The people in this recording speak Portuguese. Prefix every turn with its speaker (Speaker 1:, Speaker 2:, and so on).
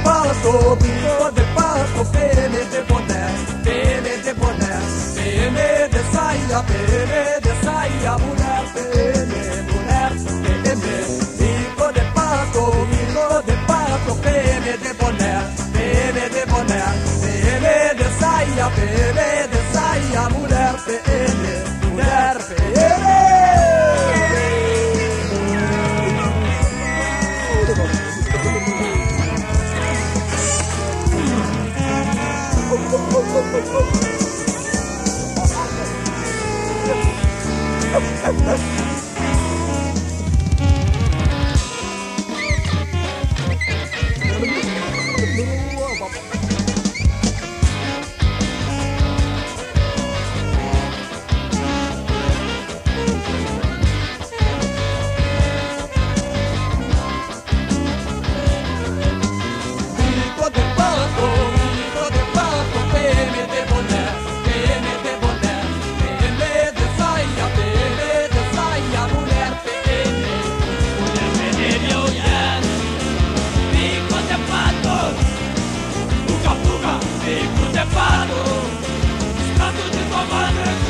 Speaker 1: pato, pene de boné, pene de saia, mulher, pene, bico de pato, pene de boné, pene de saia, mulher, pene.
Speaker 2: Bico de pato, estado de tomar